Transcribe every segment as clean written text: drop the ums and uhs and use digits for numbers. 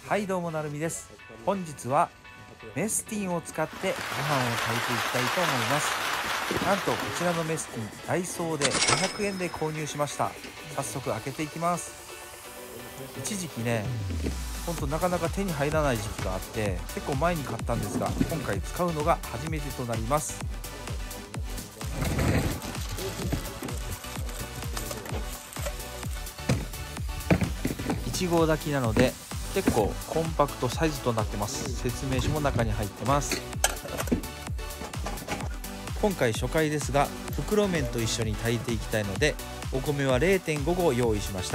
はいどうもなるみです。本日はメスティンを使ってご飯を炊いていきたいと思います。なんとこちらのメスティンダイソーで500円で購入しました。早速開けていきます。一時期ねほんとなかなか手に入らない時期があって結構前に買ったんですが、今回使うのが初めてとなります。1合炊きなので結構コンパクトサイズとなってます。説明書も中に入ってます。今回初回ですが袋麺と一緒に炊いていきたいのでお米は 0.5 合用意しました。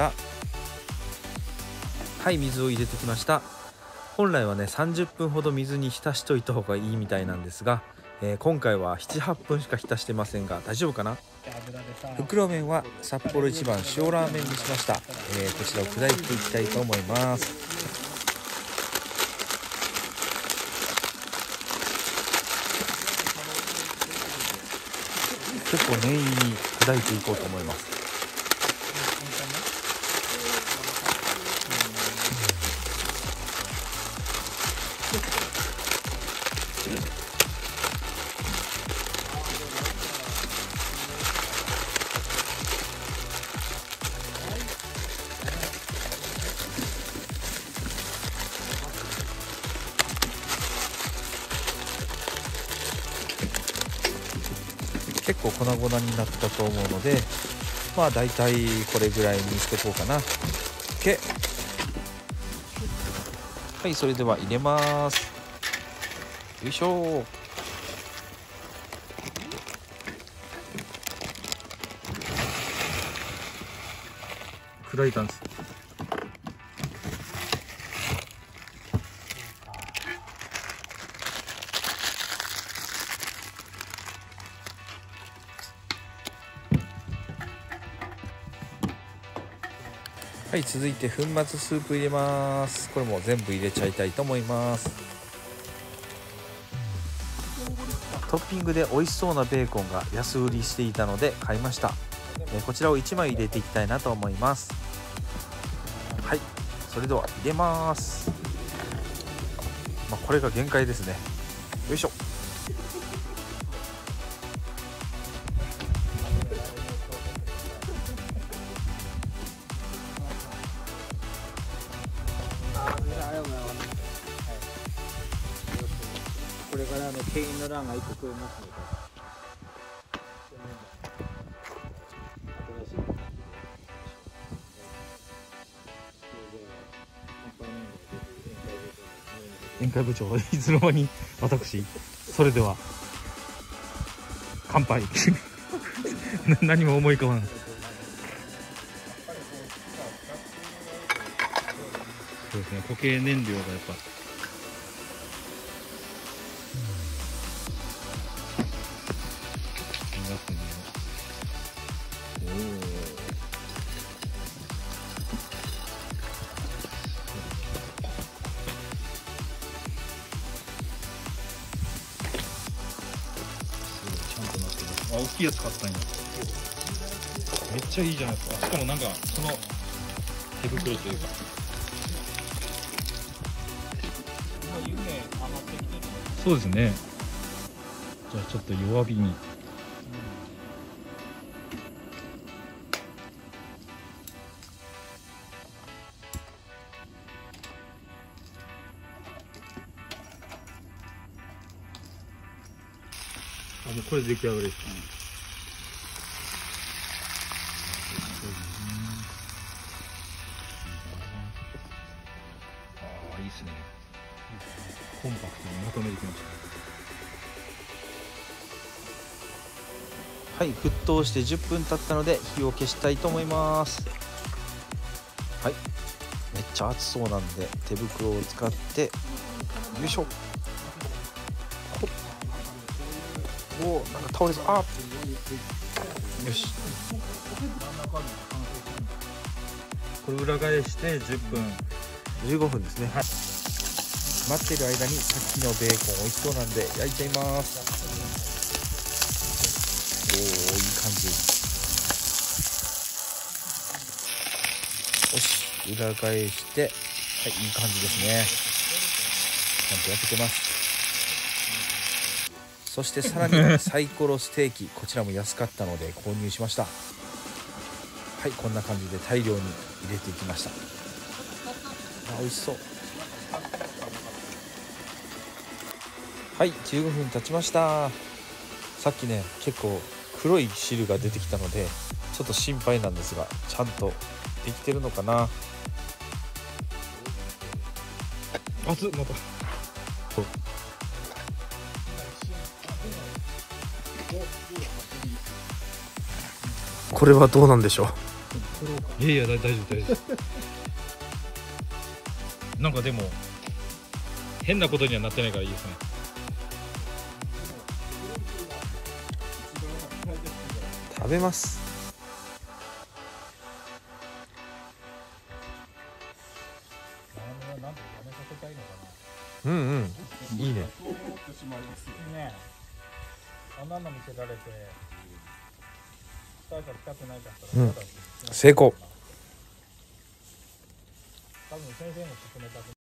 はい、水を入れてきました。本来はね30分ほど水に浸しといた方がいいみたいなんですが、今回は 7,8 分しか浸してませんが大丈夫かな。袋麺は札幌一番塩ラーメンにしました。こちらを砕いていきたいと思います。結構念入りに砕いていこうと思います。結構粉々になったと思うので、まあだいたいこれぐらいにしておこうかな。 OK。 はい、それでは入れます。よいしょ。砕いたんです。はい、続いて粉末スープ入れます。これも全部入れちゃいたいと思います。トッピングで美味しそうなベーコンが安売りしていたので買いました。こちらを1枚入れていきたいなと思います。はい、それでは入れます。これが限界ですね。よいしょ。 これから牽引の欄が1個増えますので、 宴会部長、いつの間に私。それでは乾杯。何も思い浮かばない。そうですね、固形燃料がやっぱ大きいやつ買ったんや。めっちゃいいじゃないですか。しかもなんかその手袋というかそうですね。じゃあちょっと弱火に。もうこれで出来上がりですかね。ああ、いいですね。コンパクトにまとめてきました。はい、沸騰して10分経ったので火を消したいと思います。はい、めっちゃ熱そうなんで手袋を使ってよいしょ。おお、なんか倒れそう。あ、よし。これ裏返して10分15分ですね。はい、待ってる間にさっきのベーコン美味しそうなんで焼いちゃいます。おお、いい感じ。よし、裏返してい、いい感じですね。ちゃんと焼けてます。そしてさらにサイコロステーキ、こちらも安かったので購入しました。はい、こんな感じで大量に入れていきました。美味しそう。はい、15分経ちました。さっきね結構黒い汁が出てきたのでちょっと心配なんですが、ちゃんとできてるのかな。 熱っ、またこれはどうなんでしょう。 いやいや、大丈夫大丈夫なんかでも変なことにはなってないからいいですね。 食べます。うんうん、いいね。 ね、あんなの見せられて大した来たくないかったら、 成功。 多分先生も勧めたく